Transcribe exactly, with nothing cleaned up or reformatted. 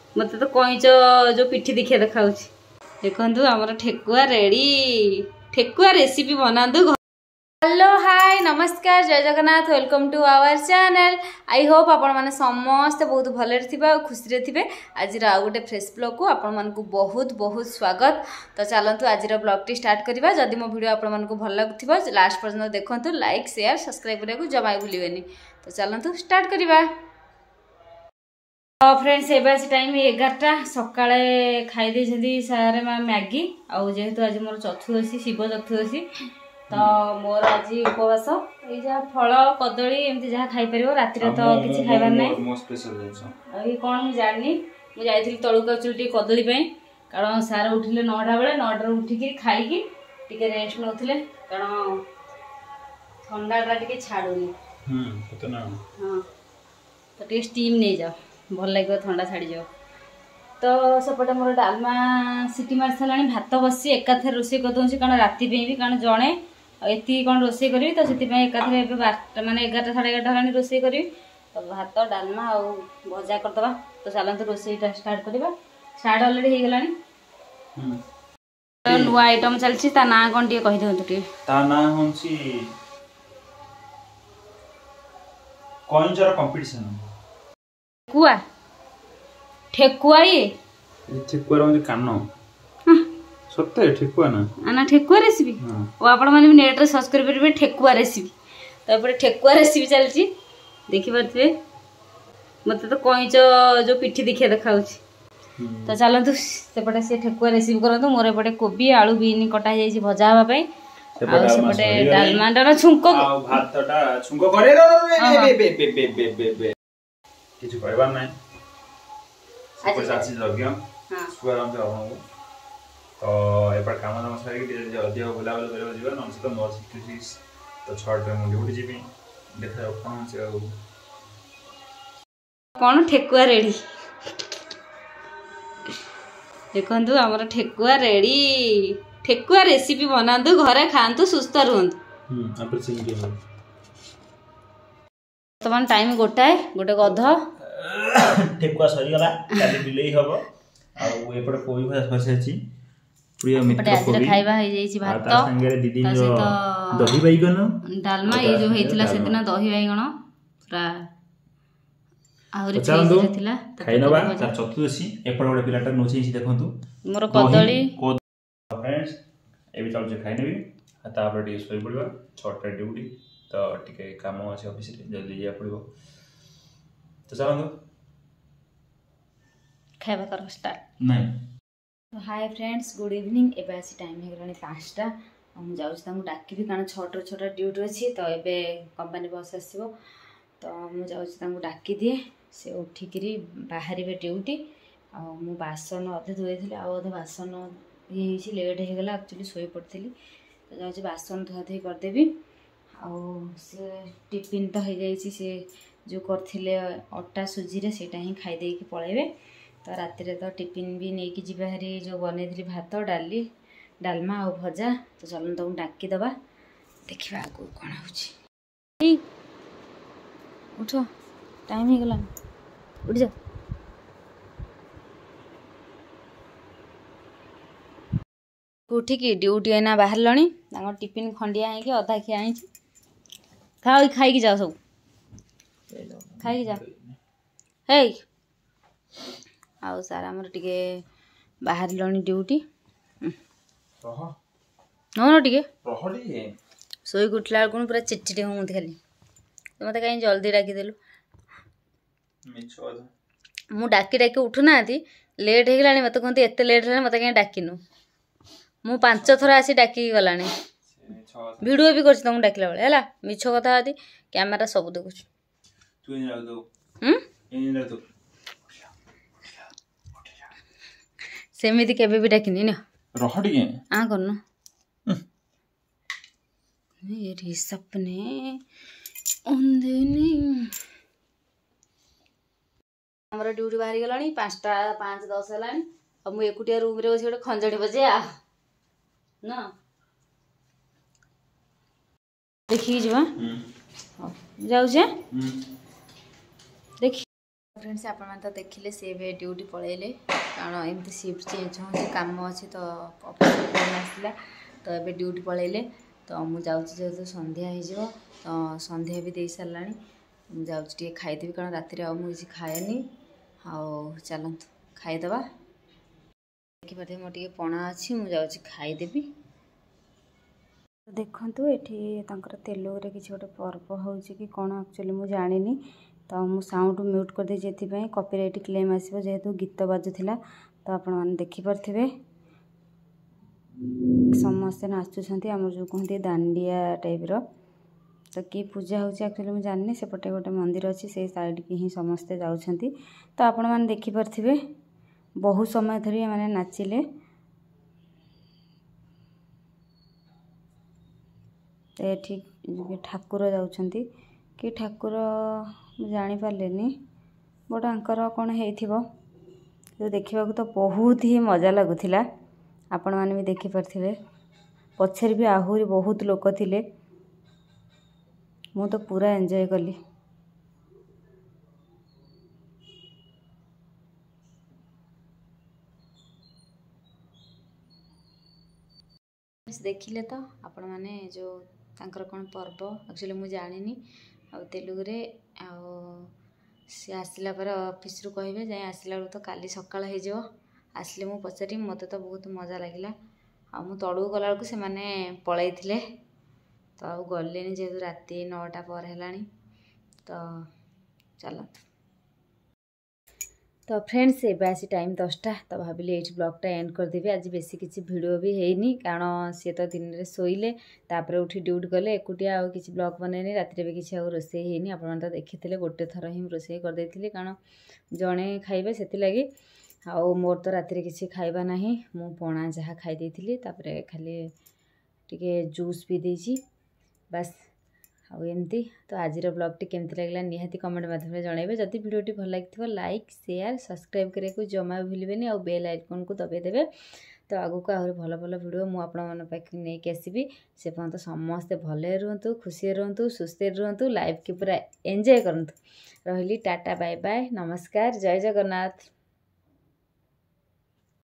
मत तो कईच जो पिठी देखिए देखा देखु आमर ठेकुआ रेडी ठेकुआ रेसिपी बनातु। हेलो हाय नमस्कार जय Jagannath welcome to our channel. I hope आपण मैंने समस्ते बहुत भले खुशी थे। आज आउ गोटे फ्रेश ब्लॉग को आपण मानक बहुत बहुत स्वागत। तो चलतु आज ब्लॉग टी स्टार्ट करवा। जदि मो वीडियो आपण मानक भल लगुव लास्ट पर्यंत देखु लाइक शेयर सब्सक्राइब करने को जमा भूलें। तो चलतु स्टार्ट करवा। फ्रेंड्स एवं आज टाइम एगारटा सकाଳେ खाई सारे मैगी आउ जेहेतु आज मोर चतुर्दशी शिव चतुर्दशी तो मोर आज उपवास ये फल कदली एमती जहाँ खाई पार राति तो किसी खाइबार ना कौन मुझे जानी मुझे जाइली तलुक एक्चुअली कदली कारण सार उठिले नौटा बेले नौटा उठिकी खाई रेस्ट नौले कारण ठंडा टे छाड़ूनी हाँ तो स्टीम नहीं जाओ भल लगे थंडा छाड़ी जाओ। तो सेपटे मोर डालमा सीटी मारी सारा भात बसी एकाथर रोषे करदे कारण राति भी कारण जड़े एति कौन रोषे करी तो से एकाथर बारटा माने एगारटा साढ़े एगारटा हलानी रोषे करी तो भात डालमा आ भजा करदे। तो चलते रोषेईटा स्टार्ट करवा। स्टार्ट अलरेडी हो गलानी नुआ आइटम चलछि ता ना कोन टी कहि दियंतु टी ता ना होंछि कॉइनजर कंपटीशन ठेकुआ ठेकुआ ये ठेकुआ रे कानो सत्य ठेकुआ ना ना ठेकुआ रेसिपी ओ आपण माने नेट रे सर्च कर परबे ठेकुआ रेसिपी। तो एपटे ठेकुआ रेसिपी चलछि देखि परथबे मते तो कईच जो पिठी देखिए देखा तो चलतु सेपटे से ठेकुआ रेसिपी करंतु। मोर एपटे कोबी आलू बीन कटा जाइछि भजा हवा पई आ सेपटे डालमा डा छुंको आ भातटा छुंको करे रे बे बे बे बे बे बे किछु कहबार नै आज साची लग्य हां सुआराम से आपन तो एपर काम दाम सारी के जल्दी बुला बुला करे जीवन हम से तो नौ सिक्स तो छट पे मुंडी उठी जीबी देखा कोन से कोन ठेकुआ रेडी देखंतु हमर ठेकुआ रेडी ठेकुआ रेसिपी बनातु घरे खांतु सुस्थ रहंतु। हम अपन सिंग के तमान टाइम गोटाए गोटे गध ठेकुआ सरी गला काली बिलेई हबो आ एपटे कोबी भाज फसेछि प्रिय मित्र कोबी खाइबा हो जाइछि भात ता संगे दीदी जो दही बैगन डालमा ये जो हेतिला सेदिन दही बैगन पूरा आउरी फ्रिज रे थिला खाइनबा तार चतुर्दशी एपटे गोटे पिलाटा नोछि देखंतु मोर कदली फ्रेंड्स एबी चल जे खाइनेबी आ तापर डी सोई पड़िबा छटा ड्यूटी तो टिके काम अछि ऑफिस रे जल्दी जा पड़िबो। तो चलो खाइबा कर स्टार्ट नहीं। तो हाय फ्रेंड्स गुड इवनिंग एबे आसी टाइम हे गलानी पाँचटा हम जाउछ तांको डाकिबी कारण छटा छटा ड्यूटी अछि तो एबे कंपनी बस आसीबो तो मु जाउछ तांको डाकी दिए से उठिकरी बाहरिबे ड्यूटी आ मु बासन अधे धोइथिले आ अधे बासन ये हिसी लेट हे गला एक्चुअली सोई पड़थिली तो जाउछ बासन धोआ धोई कर देबी आ से टिफिन तो हो जाइछि से जो करथिले अटा सुजी रे सेटा ही खाई देकी पळेबे। तो राति रे तो टिफिन भी नहीं कि जीवा हरी जो बनेथली भात डाली डालमा आ भजा। तो चलन तो डाकी दबा देखिबा आगु कोन होछि। उठ टाइम हे गला उठ जा उठिकी ड्यूटी एना बाहर लणी तांको टिफिन खंडिया है कि अधा खिया है खाओ खाई की जाओ सब खाई जा हे आउ सार आमर टिके बाहर लणी ड्यूटी रह न टिके रह टिके सोई उठला कोन पूरा चिटचिटी हो मते खाली तो मते काई जल्दी डाकी देलु मिछो मु डाकी डाकी उठु नाती लेट हे गलानी मते कोनती एते लेट रे मते काई डाकिनु मु पांच थरा आसी डाकी गलानी वीडियो भी करछि तुम डाकिला बेले हला मिछो कथा आदि कैमरा सब देखुछ तू इन रख दो हम इन रख दो सेमिति केबे भी डाकिनी न रह टिके आ करनो ये रे सपने ओंदेनी हमरा ड्यूटी बाहरी गलानी पाँचटा पाँच दस हलानी अब मु एकुटिया रूम रे बसी गोटे खंजड़ी बजे आ ना देखी जवा जाऊ जे देखी फ्रेंड्स आपण तो देखिले सी भी ड्यूटी पलैले कारण एमती शिफ्ट चेंज हो काम अच्छे तो ऑफिस फोन आसला तो ये ड्यूटी पलैले तो मुझे जेहतु संध्या हो तो संध्या भी दे सारा मुझे जाऊँगी खाईदेवी कारण राति मुझे खाएनी आउ चलत खाईदे देखिए मोटे पणा अच्छी मुझे खाईदेवी देखु ये तेलुगुरे किसी गोटे पर्व हो कि कौन एक्चुअली मुझे जानी तो मु साउंड म्यूट कर देती कॉपीराइट क्लेम आसो जेहेतु गीत बाजुला तो आपण मैंने देखिपे समस्ते नाचुंट आम जो कहते दांडिया टाइप रो तो कि पूजा होची एक्चुअली मुझे जानी सेपटे गोटे मंदिर अच्छी से साइड की ही समस्ते जाउछंती तो आपण मैंने देखिपे बहुत समय धरी मैंने नाचिले ठीक ठाकुर जाउछंती कि ठाकुर जानी पार्लेनी बट आंकर कौन हो देखा तो बहुत ही मजा लगुला आपण मैंने भी देखिपे पछर भी आहरी बहुत लोक थिले मु तो पूरा एंजॉय कली देखिले तो आपण मैंने जो तांकर कौन पर्व एक्चुअली मुझे जानी आ तेलुगुरे सी आसला पर ऑफिस रु कहे जाए आसला बेलू तो काली सकाळ हो आसले मु पचारि मत तो बहुत मजा लगिला आ मु तलू गला बेलू से मैंने पलई थे तो आउ गले जेहेतु राति नौटा पर है तो चलत तो फ्रेंड्स ए आसी टाइम दसटा तो भाविली ये ब्लॉगटा एंड करदेवी आज बेसी किसी वीडियो भी हैनी कारण सी तो दिन में शोले तापर उठी ड्यूटी गले एकुटिया आउ किसी ब्लॉग बनैनी राति भी किसी आउ रोसे हैनी आपण तो देखी गोटे थर ही रोसे करदे कारण जड़े खाइबे से लगी आउ मोर तो राति किसी खाइबा नहीं मु पणा जहाँ खाई तापर खाली टिके जूस पी देछि बस आउ एमती तो आज ब्लॉगटी केमती लगला निहाती कमेंट माध्यम जनइबे जदि वीडियोटी भल लगी लाइक शेयर सब्सक्राइब करने को जमा भूलें और बेल आइकन को दबाइदेवे तो आगू को आहरी भल भल वीडियो मुझे नहीं आसबि से पर्यंत समस्ते भले रुहतु खुशी रुहतु सुस्थ रुहतु लाइफ की पूरा एंजॉय करंतु रही टाटा बाय बाय नमस्कार जय जगन्नाथ।